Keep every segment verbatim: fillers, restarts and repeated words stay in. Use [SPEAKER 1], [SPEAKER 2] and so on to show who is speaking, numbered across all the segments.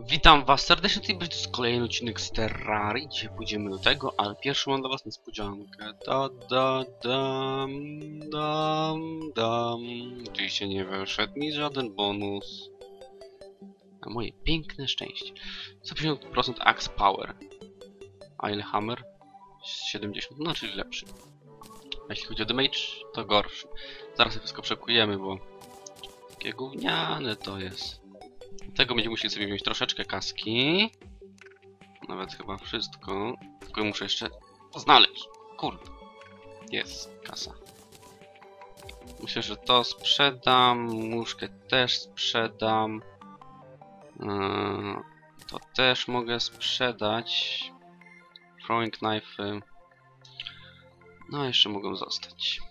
[SPEAKER 1] Witam was serdecznie, tutaj będzie to kolejny odcinek z Terrarii. Dzisiaj pójdziemy do tego, ale pierwszy mam dla was niespodziankę. Da, da, dam, dam, dam. Oczywiście nie wyszedł mi żaden bonus. Na moje piękne szczęście. sto pięćdziesiąt procent Axe Power. A ile Hammer? siedemdziesiąt, no czyli lepszy. A jeśli chodzi o damage, to gorszy. Zaraz je wszystko przekujemy, bo takie gówniane to jest. Dlatego będziemy musieli sobie wziąć troszeczkę kaski. Nawet chyba wszystko. Tylko muszę jeszcze znaleźć. Kurde. Jest kasa. Myślę, że to sprzedam. Muszkę też sprzedam. Yy, to też mogę sprzedać. Throwing knife. No jeszcze mogą zostać.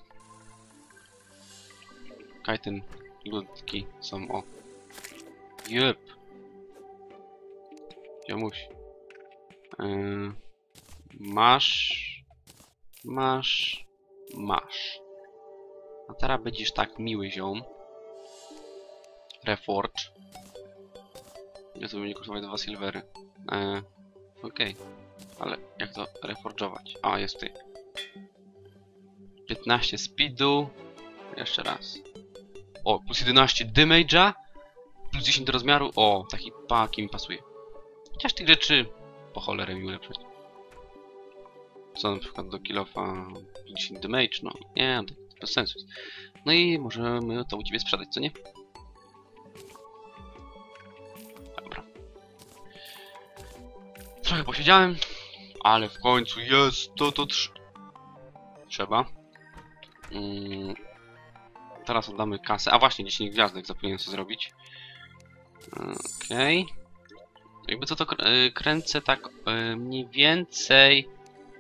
[SPEAKER 1] Kajten ludki są o. Jep. Jomuś. Yy, masz. Masz. Masz. A teraz będziesz tak miły, ziom. Reforge. Ja to będzie kosztować dwa silvery. Yy, Okej. Okay. Ale jak to reforge'ować? A, jest tutaj. piętnaście speedu. Jeszcze raz. O, plus jedenaście damage'a. Plus dziesięć do rozmiaru. O, taki paki mi pasuje. Chociaż tych rzeczy po cholerę mi ulepszyć. Co na przykład do kilofa dziesięć damage, no nie, to bez sensu. No i możemy to u ciebie sprzedać, co nie? Dobra. Trochę posiedziałem, ale w końcu jest to, to trz... trzeba. Mm. Teraz oddamy kasę. A właśnie, dziesięć gwiazdek zapomniałem sobie zrobić. Okej. Okay. Jakby co to kręcę tak mniej więcej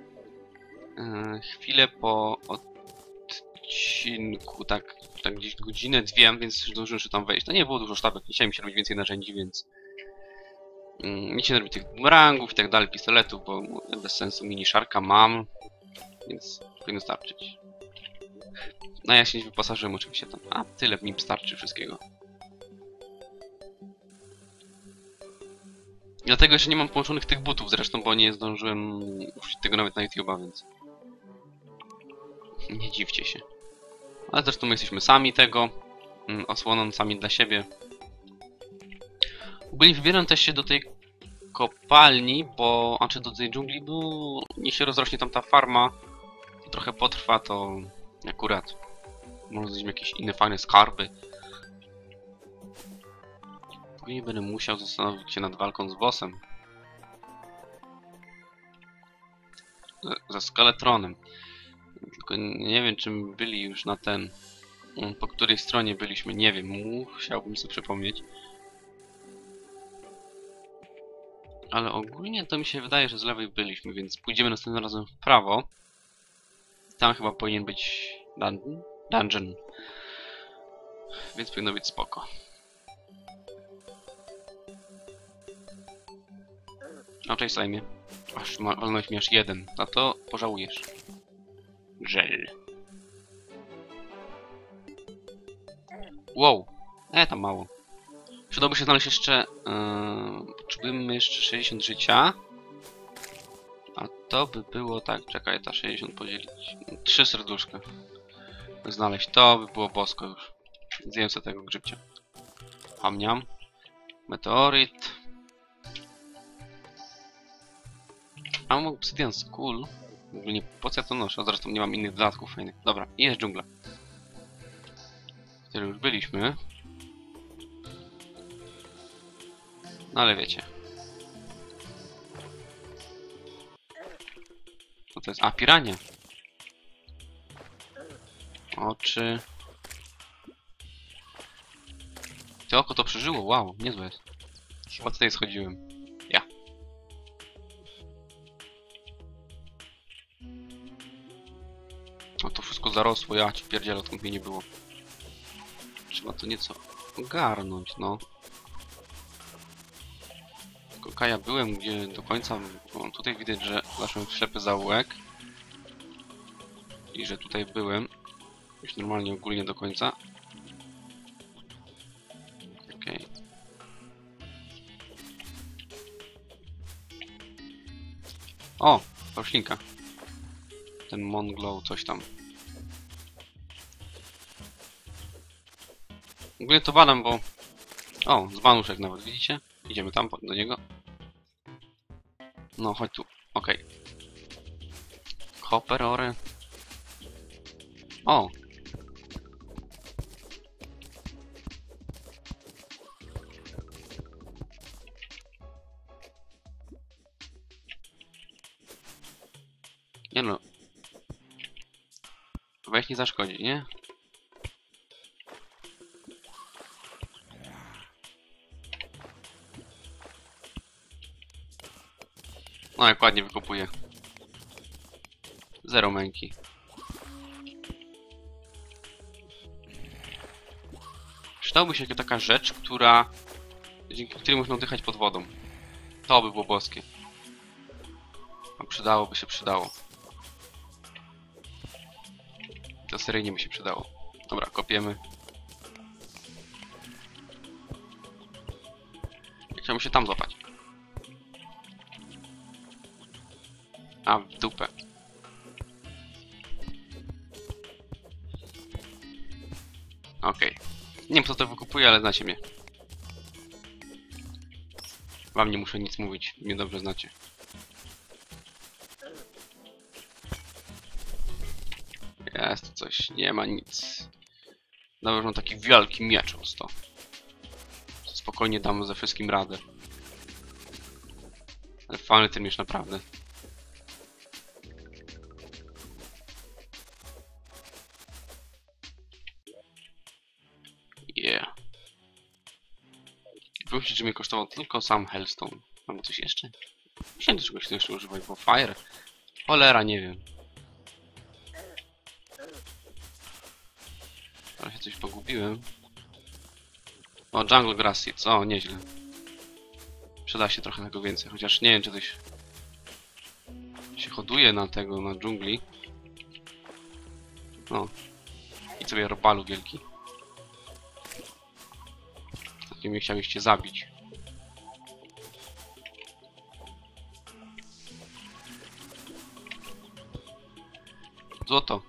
[SPEAKER 1] chwilę po odcinku, tak, tak gdzieś godzinę, dwie, więc zdążyłem jeszcze tam wejść. To nie było dużo sztabek, nie chciałem się robić więcej narzędzi, więc nie chciałem robić tych bumerangów i tak dalej, pistoletów, bo bez sensu mini szarka mam, więc powinno starczyć. No ja się nie wyposażyłem oczywiście tam, a tyle mi starczy wszystkiego. Dlatego jeszcze nie mam połączonych tych butów zresztą, bo nie zdążyłem użyć tego nawet na YouTube'a, więc nie dziwcie się. Ale zresztą my jesteśmy sami tego, osłoną sami dla siebie. Ogólnie wybieram też się do tej kopalni, bo, a czy do tej dżungli, bo niech się rozrośnie tam ta farma, to trochę potrwa, to akurat może znaleźć jakieś inne fajne skarby. Później będę musiał zastanowić się nad walką z bossem. Ze Skeletronem. Tylko nie wiem, czy byli już na ten... Po której stronie byliśmy, nie wiem. Musiałbym sobie przypomnieć. Ale ogólnie to mi się wydaje, że z lewej byliśmy, więc pójdziemy następnym razem w prawo. Tam chyba powinien być dungeon. dungeon. Więc powinno być spoko. O, cześć Slajmie. Aż wolność mi aż jeden. No to pożałujesz. Żel. Wow. E, tam mało. Przydałoby się znaleźć jeszcze... Yy, potrzebujemy jeszcze sześćdziesiąt życia. A to by było tak... Czekaj, ta sześćdziesiąt podzielić. Trzy serduszka. Znaleźć to by było bosko już. Zjem sobie tego grzybcia. Hamniam. Meteoryt. A mam obsydian skull. W ogóle nie po co ja to noszę, zresztą nie mam innych dodatków fajnych. Dobra, i jest dżungla. W której już byliśmy. No ale wiecie. Co to jest? A, pirania. Oczy. To oko to przeżyło, wow, niezłe jest. Chyba tutaj schodziłem. Ja. No to wszystko zarosło, ja ci pierdzielę, to mnie nie było. Trzeba to nieco ogarnąć, no. Tylko ja byłem gdzie do końca, bo tutaj widać, że zawsze ślepy zaułek. I że tutaj byłem. Już normalnie ogólnie do końca. Okej. Okay. O! Roślinka. Ten Monglow, coś tam. W ogóle to badam, bo... O, dzbanuszek nawet, widzicie? Idziemy tam do niego. No, chodź tu. Okej. Okay. Hopper, ory. O! Nie no. Weź nie zaszkodzi, nie? No jak ładnie wykopuje. Zero męki. Przydałoby się taka rzecz, która... dzięki której można oddychać pod wodą. To by było boskie. A przydałoby się, przydało. To seryjnie by się przydało. Dobra, kopiemy. Chciałbym się tam złapać. A, w dupę. Okej. Okay. Nie wiem, kto to wykupuje, ale znacie mnie. Wam nie muszę nic mówić, mnie dobrze znacie. Jest tu coś, nie ma nic. Nawet mam taki wielki miecz to. Spokojnie dam ze wszystkim radę. Ale fajny ten miecz naprawdę. Yeah. Wrócić, że mnie kosztował tylko sam Hellstone. Mamy coś jeszcze? Nie wiem, do czegoś tu jeszcze używać, bo Fire. Cholera, nie wiem. Trochę się coś pogubiłem. O, Jungle Grass Seeds. O, nieźle. Przyda się trochę tego więcej, chociaż nie wiem, czy coś się hoduje na tego, na dżungli. No. I sobie ropalu wielki. Takim mnie chcieliście zabić. Złoto.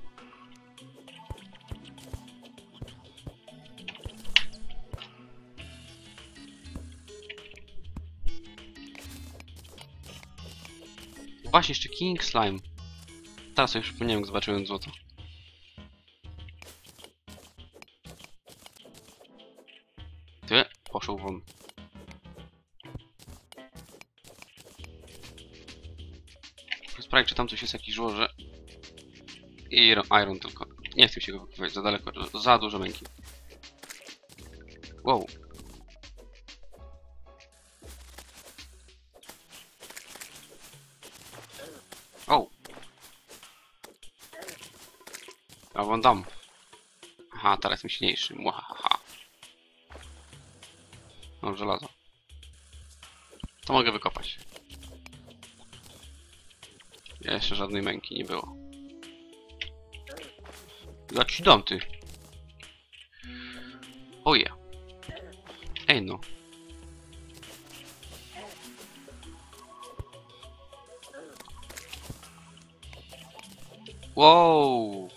[SPEAKER 1] Właśnie, jeszcze King Slime. Teraz sobie przypomniałem, jak zobaczyłem złoto. Ty, poszł won. Sprawdź, czy tam coś jest, jakiś żłoże. I iron, iron tylko. Nie chcę się go wykupywać, za daleko, za dużo męki. Wow. O! Ja wam dam. Aha, teraz jestem silniejszy. Mwahaha. Mam żelazo. To mogę wykopać. Jeszcze żadnej męki nie było. Ja ci dam, ty. Oje. Ej no. Wow.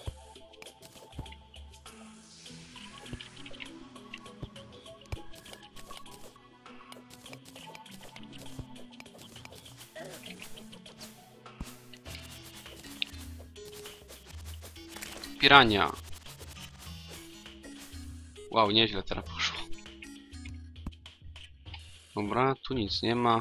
[SPEAKER 1] Pirania. Wow, nieźle teraz poszło. Dobra, tu nic nie ma.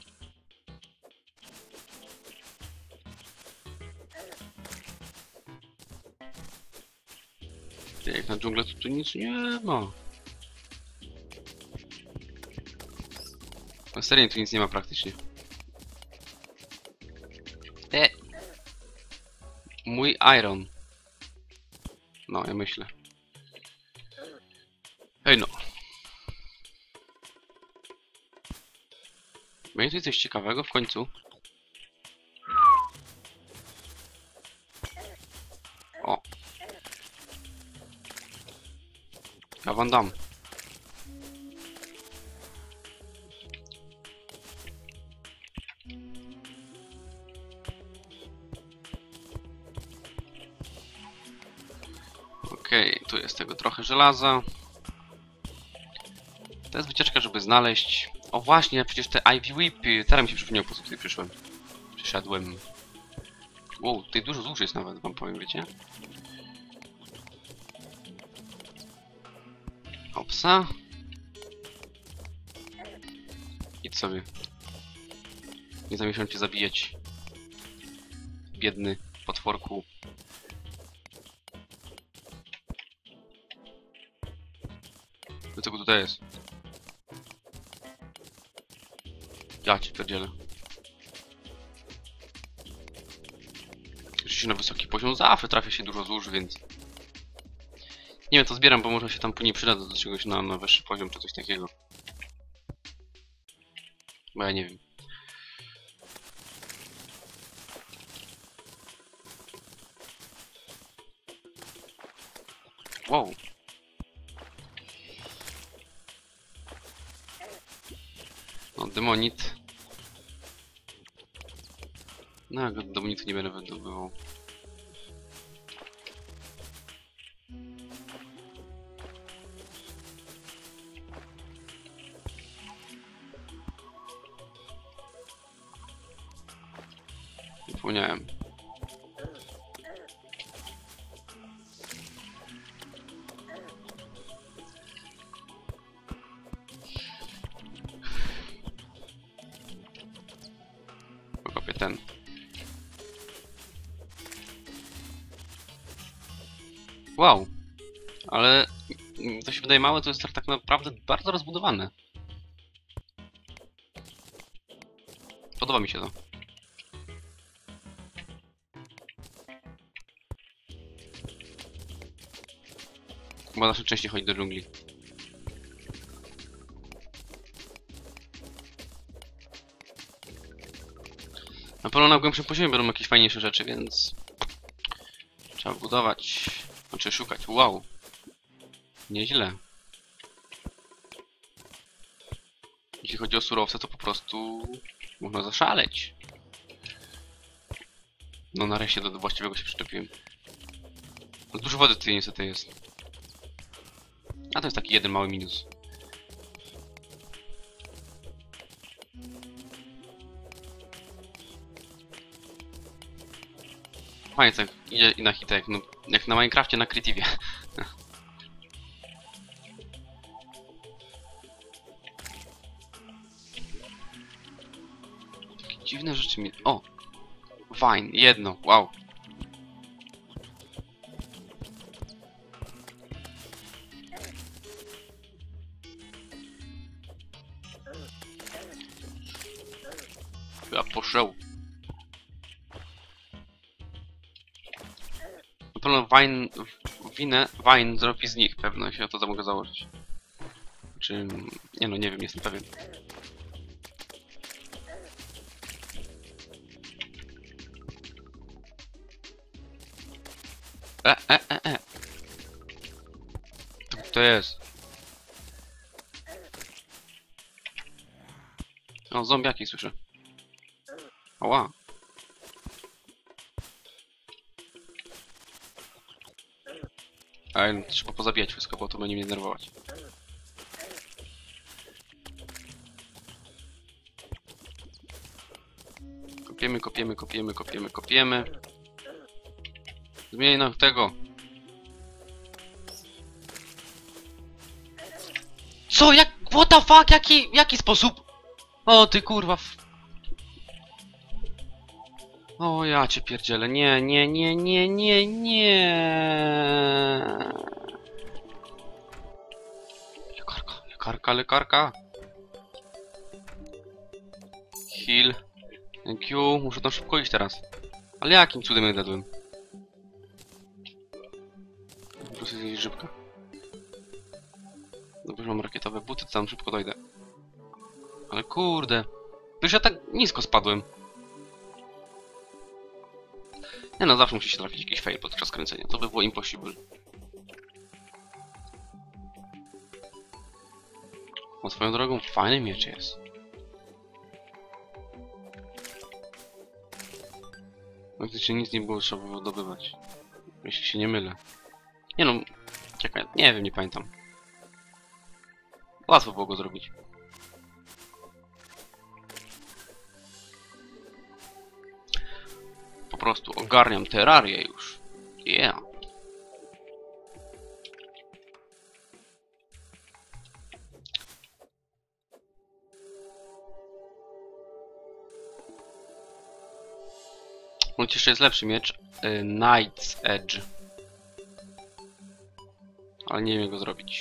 [SPEAKER 1] Jak na dżunglę, to tu nic nie ma. Na serio tu nic nie ma praktycznie. E. Mój iron. No, ja myślę. Hej no. Będzie tu coś ciekawego w końcu. O. Ja wam dam. Okej, okay, tu jest tego trochę żelaza. To jest wycieczka, żeby znaleźć... O właśnie, przecież te Ivy Whipy. Teraz mi się przypomniał, po co tutaj przyszłem. Przyszedłem. Wow, tutaj dużo złóż jest nawet, wam powiem, wiecie? Opsa. Idź sobie. Nie zamierzam cię zabijać. Biedny potworku. Do czego tutaj jest? Ja cię pierdzielę. Już na wysoki poziom zawsze trafia się dużo złóż, więc... Nie wiem, to zbieram, bo może się tam później przyda do czegoś na, na wyższy poziom, czy coś takiego. Bo ja nie wiem. Wow. No, demonit. No, ja go demonitu nie będę wydobywał. Zapomniałem. Pokopię ten. Wow. Ale to się wydaje małe, to jest tak naprawdę bardzo rozbudowane. Podoba mi się to. Chyba zawsze częściej chodzi do dżungli. Na pewno na głębszym poziomie będą jakieś fajniejsze rzeczy, więc... Trzeba budować. Znaczy szukać. Wow. Nieźle. Jeśli chodzi o surowce, to po prostu... Można zaszaleć. No nareszcie do właściwego się przyczepiłem. No, dużo wody tutaj niestety jest. A to jest taki jeden mały minus. Fajnie tak idzie i na hitek, no jak na Minecrafcie na Creativie. Takie dziwne rzeczy mi... O! Wine, jedno, wow. Ja poszedł. Na pewno wine, winę, wine zrobi z nich, pewno się o to mogę założyć. Czy... Nie no, nie wiem, nie jestem pewien. E, e, e, e. To, to jest. O, zombiaki słyszę. Oła. Ale trzeba pozabijać wszystko, bo to będzie mnie denerwować. Kopiemy, kopiemy, kopiemy, kopiemy, kopiemy. Zmień nam tego. Co? Jak? What the fuck? Jaki, jaki sposób? O ty kurwa. O ja cię pierdzielę. Nie, nie, nie, nie, nie, nie. Lekarka, lekarka, lekarka. Heal. Thank you. Muszę tam szybko iść teraz. Ale jakim cudem ja dadłem? Po prostu zjeść żybka. Dobrze, mam rakietowe buty, to tam szybko dojdę. Ale kurde. Przecież ja tak nisko spadłem. Nie no, zawsze musi się trafić jakiś fail podczas kręcenia. To by było impossible. O, swoją drogą fajny miecz jest. Faktycznie nic nie było trzeba wydobywać. Jeśli się nie mylę. Nie no, Czekaj, nie wiem, nie pamiętam. Łatwo było go zrobić. Po prostu ogarniam terrarię już. Yeah. Choć jeszcze jest lepszy miecz. Y, Knight's Edge. Ale nie wiem jak go zrobić.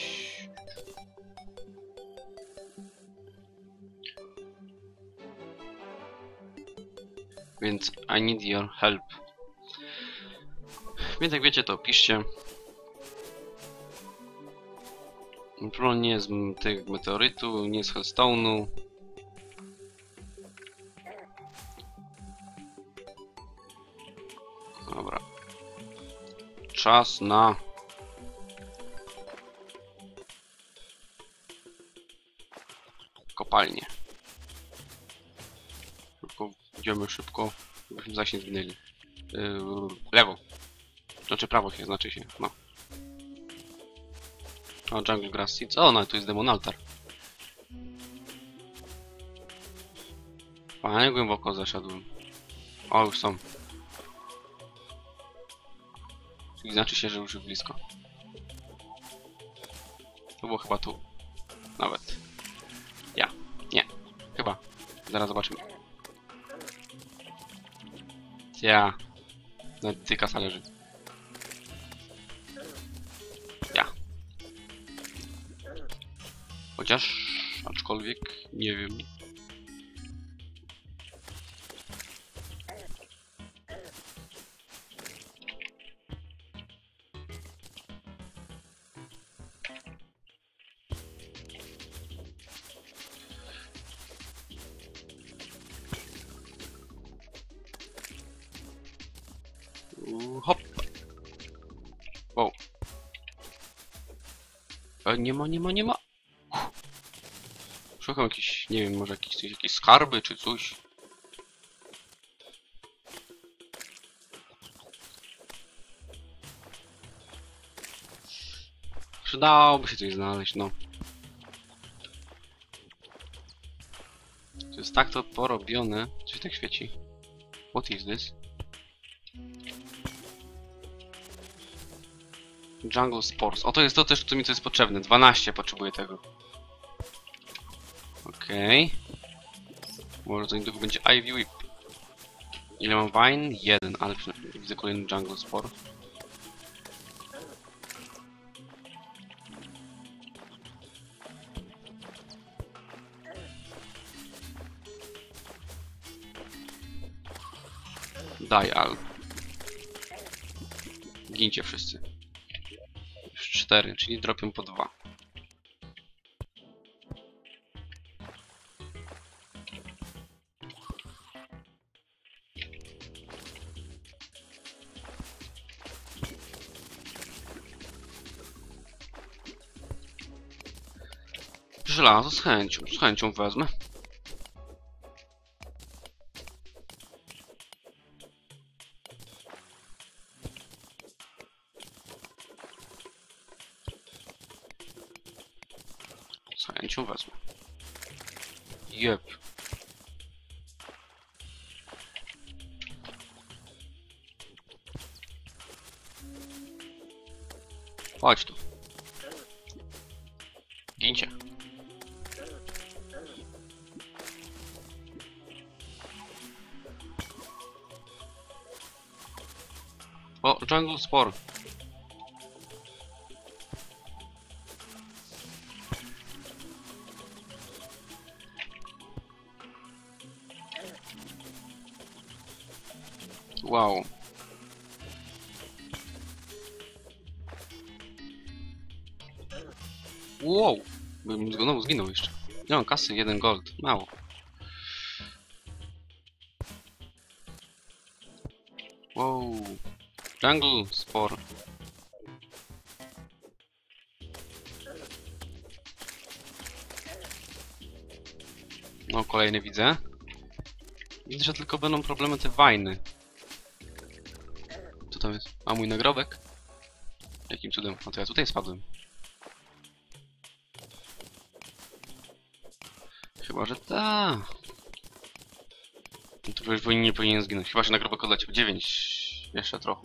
[SPEAKER 1] Więc I need your help. Więc jak wiecie, to piszcie. Problem nie jest z tych meteorytu, nie z Hellstone'u. Dobra. Czas na... kopalnię. Szybko, idziemy szybko, byśmy zaś nie zginęli. Yy, lewo. Znaczy prawo się, znaczy się, no. O, Jungle Grass Seeds. O, no, tu jest Demon Altar. Fajnie głęboko zaszedłem. O, już są. Czyli znaczy się, że już blisko. To było chyba tu. Nawet. Ja. Nie. Chyba. Zaraz zobaczymy. Ja. Nawet ty kasa leży. Ja. Chociaż... aczkolwiek... nie wiem. Uh, hop. Wow. E, nie ma, nie ma, nie ma. Uff. Szukam jakiś, nie wiem, może jakieś, coś, jakieś skarby czy coś. Przydałoby się coś znaleźć, no. To jest tak to porobione. Coś tak świeci. What is this? Jungle Spores. O, to jest to też, co mi to jest potrzebne. dwanaście potrzebuję tego. Okej. Okay. Może za niedługo będzie Ivy Whip. Ile mam wine? Jeden, ale przynajmniej widzę kolejny Jungle Spore. Daj, al. Gincie wszyscy. Już cztery, czyli dropią po dwa. Żelazo z chęcią, z chęcią wezmę. Z chęcią wezmę. Jep. Chodź tu. Gincie. O, Jungle Spore. Wow. Wow. Bym znowu zginął jeszcze. Nie mam kasy, jeden gold. Mało. Wow. Jungle Spore. No, kolejny widzę. Widzę, że tylko będą problemy te wajny. Co tam jest? A mój nagrobek? Jakim cudem? No to ja tutaj spadłem. Chyba, że ta. No to już powinien, nie powinien zginąć. Chyba, że na grobę leciał dziewięć. Jeszcze trochę.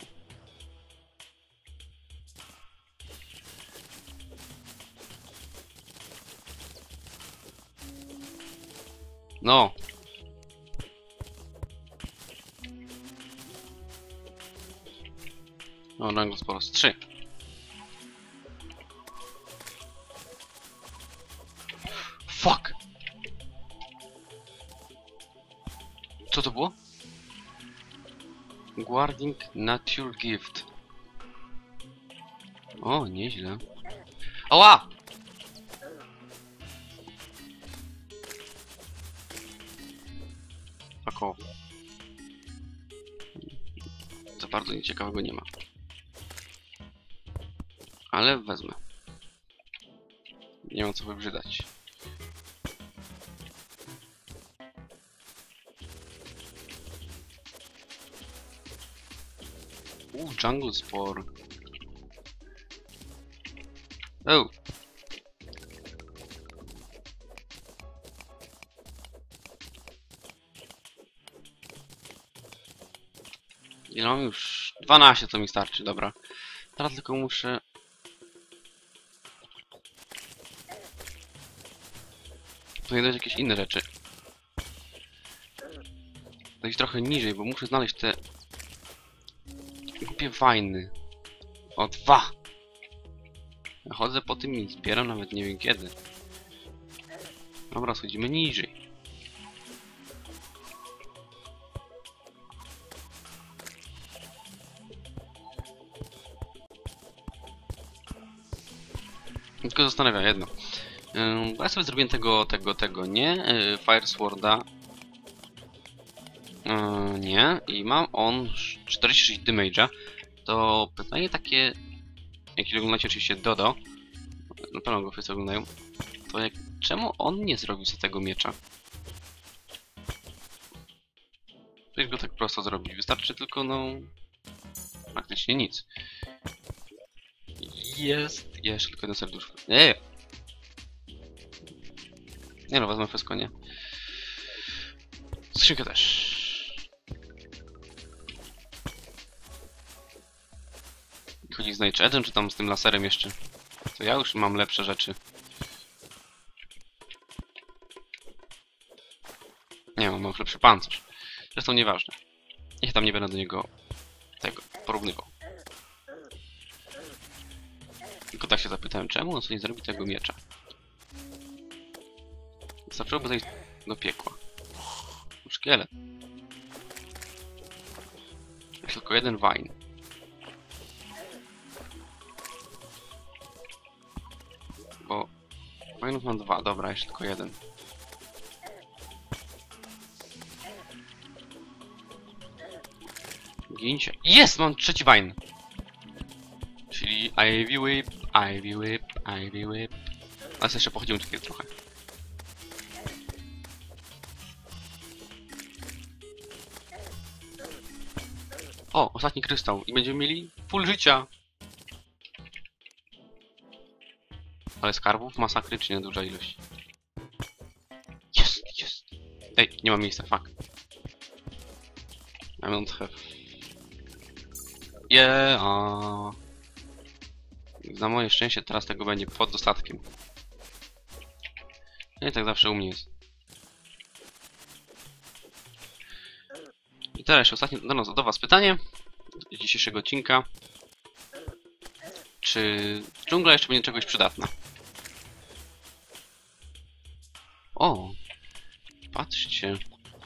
[SPEAKER 1] No. No, rango sporo. Z trzy. Fuck! Co to było? Guarding Nature Gift. O, nieźle. Ała! Fuck off. Za bardzo nieciekawego nie ma. Ale wezmę. Nie ma co wybrzydać. Uuu, Jungle Spore. Oh. Ile mam już? dwanaście to mi starczy, dobra. Teraz tylko muszę... Znajdować jakieś inne rzeczy. Zejść trochę niżej, bo muszę znaleźć te... Głupie wajny. O, dwa! Ja chodzę po tym i zbieram nawet nie wiem kiedy. Dobra, schodzimy niżej. Tylko zastanawia jedno. Yy, ja sobie zrobiłem tego, tego, tego, nie. Yy, Fire Sworda. Yy, nie. I mam on czterdzieści sześć damage'a. To pytanie takie... Jeśli oglądacie oczywiście Dodo. Na pewno go wszyscy oglądają. To jak... Czemu on nie zrobił sobie tego miecza? Ktoś go tak prosto zrobić. Wystarczy tylko, no... Praktycznie nic. Jest... Jeszcze tylko jedno serduszko. Nie! Nie no, wezmę wszystko, nie? Skrzynkę też. Chodzi z Night Edge'em, czy tam z tym laserem jeszcze? To ja już mam lepsze rzeczy. Nie, mam już lepszy pancerz. Zresztą nieważne. Ja tam nie będę do niego tego porównywał. Tylko tak się zapytałem, czemu on sobie nie zrobi tego miecza? Wystarczyłoby zejść do piekła. Szkielet. Jest tylko jeden wine. Bo... Wine'ów mam dwa, dobra, jeszcze tylko jeden. Gincie. Jest! Mam trzeci wine! Czyli Ivy Whip, Ivy Whip, Ivy Whip. Ale jeszcze pochodzimy tutaj trochę. O, ostatni krystał. I będziemy mieli full życia. Ale skarbów masakrycznie duża ilość. Jest, jest. Ej, nie ma miejsca, fuck. I don't have... Yeah. Na moje szczęście teraz tego będzie pod dostatkiem. I tak zawsze u mnie jest. I teraz jeszcze ostatnie do, nas, do was pytanie z dzisiejszego odcinka. Czy dżungla jeszcze będzie czegoś przydatna? O! Patrzcie.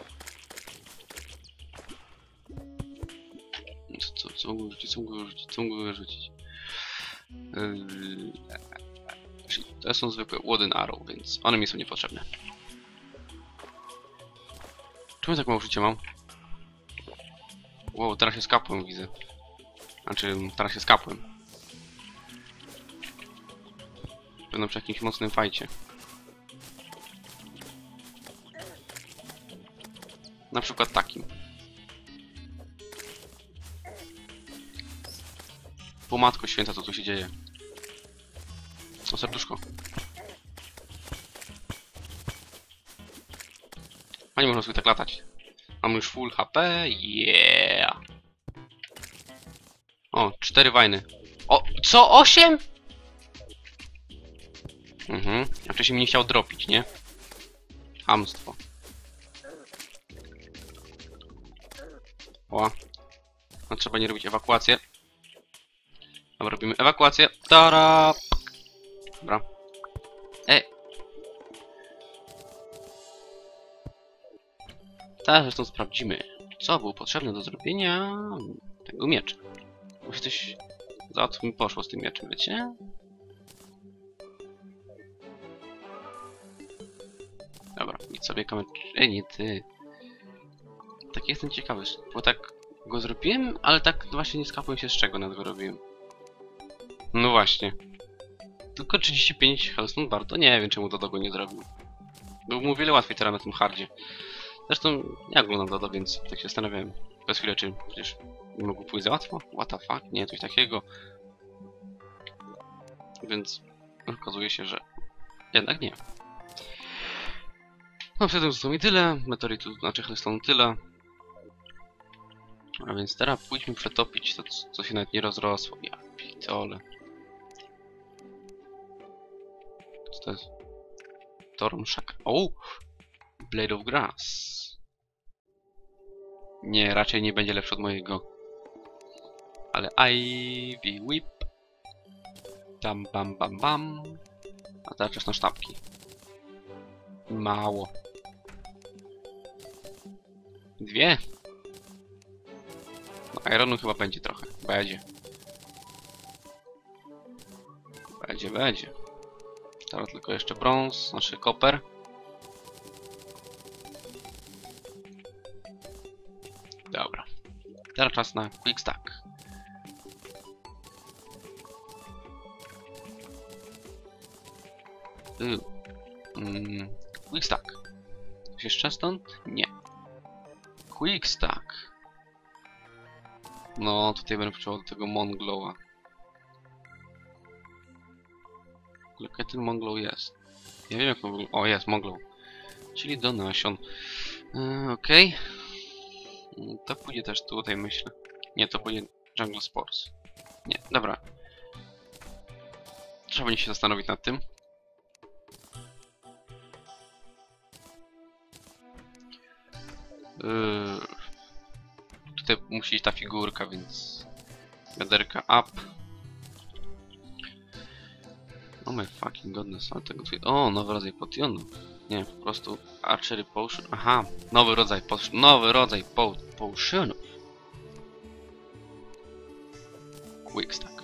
[SPEAKER 1] Co, co, co mogę rzucić? Co mogę rzucić? Co mogę rzucić? Yy... To są zwykłe wooden arrow, więc one mi są niepotrzebne. Czemu tak mało życia mam? Wow, teraz się skapłem, widzę. Znaczy, teraz się skapłem. Będę przy jakimś mocnym fajcie. Na przykład takim. Po matko święta, co tu się dzieje? O, serduszko. A nie można sobie tak latać. Mam już full H P. Yeah! O, cztery wajny. O, co? Osiem? Mhm. A wcześniej mi nie chciał dropić, nie? Chamstwo. O. No trzeba nie robić ewakuację. Dobra, robimy ewakuację. Tara! Dobra. E! Teraz zresztą sprawdzimy, co było potrzebne do zrobienia tego miecza. Bo coś za łatwo mi poszło z tym mieczem, wiecie? Dobra, idź sobie kamerę. Ej, nie ty. Tak jestem ciekawy, bo tak go zrobiłem, ale tak właśnie nie skapłem się, z czego nad go robiłem. No właśnie. Tylko trzydzieści pięć Hellstone Bar, to nie wiem, czemu Dodo go nie zrobił. Był mu wiele łatwiej teraz na tym hardzie. Zresztą ja oglądam Dodo, więc tak się zastanawiałem przez chwilę, czy przecież nie mogło pójść za łatwo? What the fuck? Nie, coś takiego. Więc okazuje się, że jednak nie. No, przed tym zostało mi tyle, meteorytu, znaczy Hellstone tyle. A więc teraz pójdźmy przetopić to, co się nawet nie rozrosło. Ja pitole. Co to jest? Storm Shack. O! Blade of Grass. Nie, raczej nie będzie lepszy od mojego. Ale Ivy Whip. Tam bam bam bam. A teraz czas na sztabki. Mało. Dwie? No, ironu chyba będzie trochę. Będzie. Będzie, będzie. Teraz tylko jeszcze brąz, znaczy koper. Dobra. Teraz czas na quick stack. Yy. Mm, quick stack. Coś jeszcze stąd? Nie. Quick stack. No, tutaj będę potrzebował do tego Monglowa. Jaki ten Monglow jest? Ja wiem jak on wygląda. O, jest Monglow. Czyli do nasion. Yy, Okej. Okay. To pójdzie też tutaj, myślę. Nie, to pójdzie Jungle Sports. Nie, dobra. Trzeba będzie się zastanowić nad tym. Yy, tutaj musi iść ta figurka, więc wiaderka up. Oh my fucking goodness, ale tego tutaj... O, nowy rodzaj potionu. Nie, po prostu Archery Potion. Aha, nowy rodzaj potion, nowy rodzaj po potionów. Quick stack.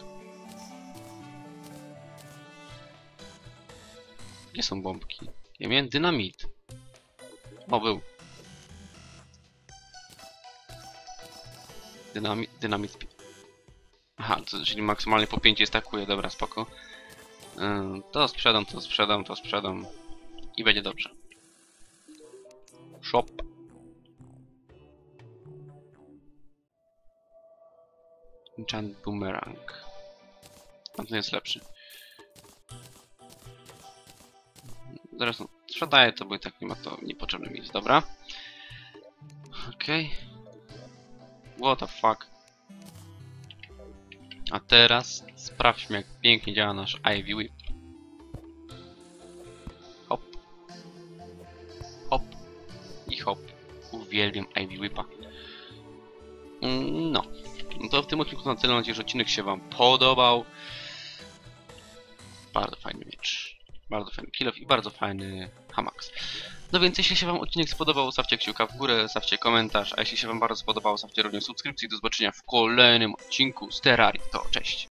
[SPEAKER 1] Gdzie są bombki? Ja miałem dynamit. O, był. Dynamit, dynamit. Aha, to, czyli maksymalnie po pięć stakuje, dobra, spoko. Yy, to sprzedam, to sprzedam, to sprzedam. I będzie dobrze. Shop. Enchant Boomerang. A ten jest lepszy. Zresztą sprzedaję to, bo i tak nie ma to niepotrzebne miejsc, dobra. Okej. Okay. What the fuck. A teraz sprawdźmy, jak pięknie działa nasz Ivy Whip. Hop. Hop. I hop. Uwielbiam Ivy Whipa. No. No to w tym odcinku na tyle. Mam nadzieję, że odcinek się wam podobał. Bardzo fajny miecz. Bardzo fajny kill off i bardzo fajny hamax. No więc jeśli się wam odcinek spodobał, stawcie kciuka w górę, stawcie komentarz, a jeśli się wam bardzo spodobało, stawcie również subskrypcję. Do zobaczenia w kolejnym odcinku z Terrarii. To cześć!